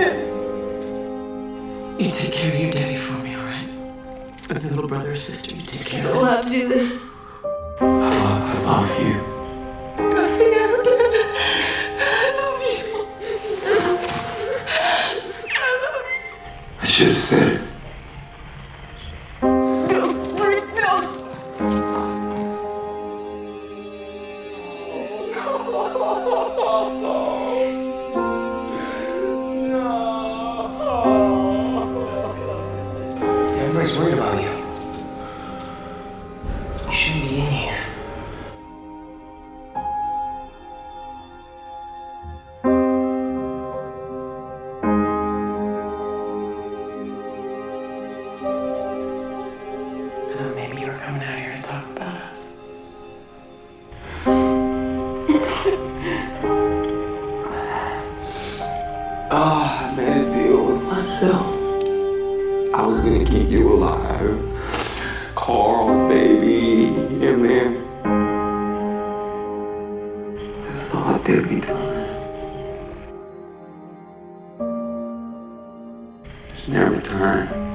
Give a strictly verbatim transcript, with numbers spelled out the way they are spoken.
You take care of your daddy for me, all right? And your little brother or sister, you take care of them. We'll have to do this. I love, I love you. Best thing I ever did. I love you. I love you. I should have said it. No, wait, no. Everybody's worried about you. You shouldn't be in here. I thought maybe you were coming out here to talk about us. Oh, I made a deal with myself. I was gonna keep you alive. Carl, baby, and then I thought there'd be time. There's never time.